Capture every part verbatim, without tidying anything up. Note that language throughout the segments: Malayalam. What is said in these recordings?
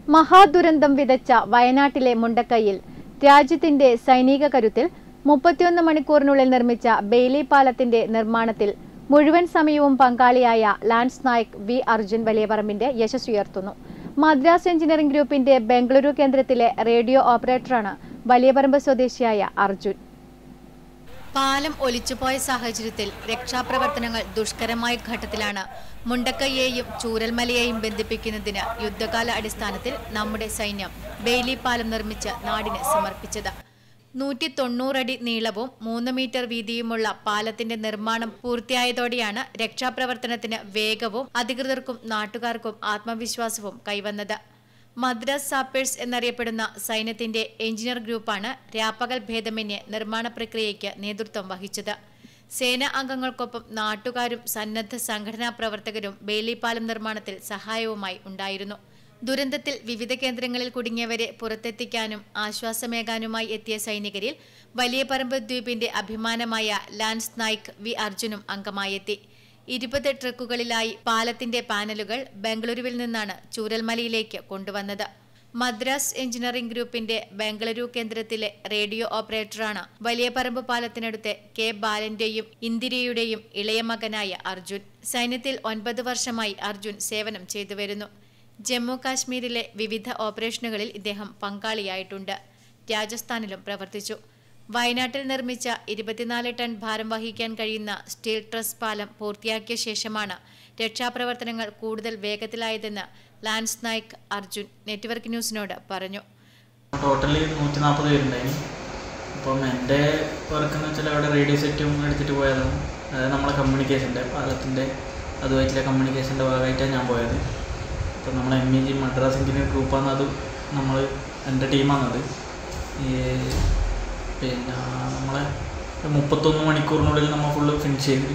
മഹാദുരന്തം വിതച്ച വയനാട്ടിലെ മുണ്ടക്കൈയിൽ രാജ്യത്തിന്റെ സൈനിക കരുത്തിൽ മുപ്പത്തിയൊന്ന് മണിക്കൂറിനുള്ളിൽ നിർമ്മിച്ച ബെയിലി പാലത്തിന്റെ നിർമ്മാണത്തിൽ മുഴുവൻ സമയവും പങ്കാളിയായ ലാൻസ് നായിക് വി അർജുൻ വലിയപറമ്പിന്റെ യശസ്സുയർത്തുന്നു. മദ്രാസ് എഞ്ചിനീയറിംഗ് ഗ്രൂപ്പിന്റെ ബംഗളൂരു കേന്ദ്രത്തിലെ റേഡിയോ ഓപ്പറേറ്ററാണ് വലിയപറമ്പ് സ്വദേശിയായ അർജുൻ. പാലം ഒലിച്ചുപോയ സാഹചര്യത്തിൽ രക്ഷാപ്രവർത്തനങ്ങൾ ദുഷ്കരമായ ഘട്ടത്തിലാണ് മുണ്ടക്കൈയെയും ചൂരൽമലയെയും ബന്ധിപ്പിക്കുന്നതിന് യുദ്ധകാല അടിസ്ഥാനത്തിൽ നമ്മുടെ സൈന്യം ബെയിലി പാലം നിർമ്മിച്ച് നാടിന് സമർപ്പിച്ചത്. നൂറ്റി തൊണ്ണൂറടി നീളവും മൂന്ന് മീറ്റർ വീതിയുമുള്ള പാലത്തിന്റെ നിർമ്മാണം പൂർത്തിയായതോടെയാണ് രക്ഷാപ്രവർത്തനത്തിന് വേഗവും അധികൃതർക്കും നാട്ടുകാർക്കും ആത്മവിശ്വാസവും കൈവന്നത്. മദ്രാസ് സാപ്പേഴ്സ് എന്നറിയപ്പെടുന്ന സൈന്യത്തിന്റെ എഞ്ചിനീയർ ഗ്രൂപ്പാണ് രാപ്പകൽ ഭേദമന്യേ നിർമ്മാണ പ്രക്രിയയ്ക്ക് നേതൃത്വം വഹിച്ചത്. സേനാ അംഗങ്ങൾക്കൊപ്പം നാട്ടുകാരും സന്നദ്ധ സംഘടനാ പ്രവർത്തകരും ബെയിലി പാലം നിർമ്മാണത്തിൽ സഹായവുമായി ഉണ്ടായിരുന്നു. ദുരന്തത്തിൽ വിവിധ കേന്ദ്രങ്ങളിൽ കുടുങ്ങിയവരെ പുറത്തെത്തിക്കാനും ആശ്വാസമേകാനുമായി എത്തിയ സൈനികരിൽ വലിയപറമ്പ് ദ്വീപിന്റെ അഭിമാനമായ ലാൻസ് നായിക് വി അർജുനും അംഗമായെത്തി. ഇരുപത് ട്രക്കുകളിലായി പാലത്തിന്റെ പാനലുകൾ ബംഗളൂരുവിൽ നിന്നാണ് ചൂരൽമലയിലേക്ക് കൊണ്ടുവന്നത്. മദ്രാസ് എഞ്ചിനീയറിംഗ് ഗ്രൂപ്പിന്റെ ബംഗളൂരു കേന്ദ്രത്തിലെ റേഡിയോ ഓപ്പറേറ്ററാണ് വലിയപറമ്പ് പാലത്തിനടുത്ത് കെ ബാലന്റെയും ഇന്ദിരയുടെയും ഇളയ മകനായ അർജുൻ. സൈന്യത്തിൽ ഒൻപത് വർഷമായി അർജുൻ സേവനം ചെയ്തുവരുന്നു. ജമ്മു കാശ്മീരിലെ വിവിധ ഓപ്പറേഷനുകളിൽ ഇദ്ദേഹം പങ്കാളിയായിട്ടുണ്ട്. രാജസ്ഥാനിലും പ്രവർത്തിച്ചു. വയനാട്ടിൽ നിർമ്മിച്ച ഇരുപത്തിനാല് ടൺ ഭാരം വഹിക്കാൻ കഴിയുന്ന സ്റ്റീൽ ട്രസ് പാലം പൂർത്തിയാക്കിയ ശേഷമാണ് രക്ഷാപ്രവർത്തനങ്ങൾ കൂടുതൽ വേഗത്തിലായതെന്ന് ലാൻസ് നായിക് അർജുൻ നെറ്റ്വർക്ക് ന്യൂസിനോട് പറഞ്ഞു. ടോട്ടലി നൂറ്റി നാൽപ്പത് പേരുണ്ടായിരുന്നു. അപ്പം എൻ്റെ വർക്ക് എന്ന് വെച്ചാൽ അവിടെ റേഡിയോ സെറ്റും എടുത്തിട്ട് പോയതാണ്. അതായത് നമ്മളെ കമ്മ്യൂണിക്കേഷൻ്റെ പാലത്തിൻ്റെ അതുമായിട്ടുള്ള കമ്മ്യൂണിക്കേഷൻ്റെ ഭാഗമായിട്ടാണ് ഞാൻ പോയത്. അപ്പം നമ്മളെ M E G Madras engineer ഗ്രൂപ്പാണ് അത് നമ്മൾ എൻ്റെ ടീമാണത്. ഈ പിന്നെ നമ്മളെ മുപ്പത്തൊന്ന് മണിക്കൂറിനുള്ളിൽ നമ്മൾ ഫുള്ള് ഫിനിഷ് ചെയ്ത്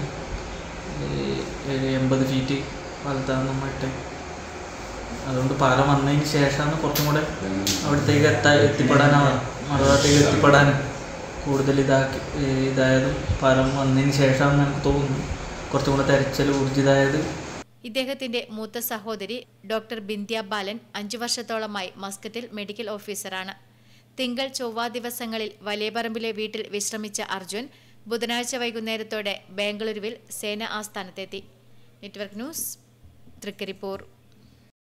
ഒരു എൺപത് ഫീറ്റ് പാലത്താണ് നമ്മളിട്ട്. അതുകൊണ്ട് പാലം വന്നതിന് ശേഷമാണ് കുറച്ചും കൂടെ അവിടത്തേക്ക് എത്താൻ എത്തിപ്പെടാനാണ് മറുഭാഗത്തേക്ക് എത്തിപ്പെടാൻ കൂടുതൽ ഇതാക്കി ഇതായതും പാലം വന്നതിന് ശേഷമാണെന്ന് എനിക്ക് തോന്നുന്നു കുറച്ചും കൂടെ തെരച്ചിൽ ഊർജിതായത്. ഇദ്ദേഹത്തിന്റെ മൂത്ത സഹോദരി ഡോക്ടർ ബിന്ധ്യ ബാലൻ അഞ്ചു വർഷത്തോളമായി മസ്കറ്റിൽ മെഡിക്കൽ ഓഫീസറാണ്. തിങ്കൾ ചൊവ്വ ദിവസങ്ങളിൽ വലിയപറമ്പിലെ വീട്ടിൽ വിശ്രമിച്ച അർജുൻ ബുധനാഴ്ച വൈകുന്നേരത്തോടെ ബംഗളൂരുവിൽ സേനാ ആസ്ഥാനത്തെത്തി. Network news, Trikaripur.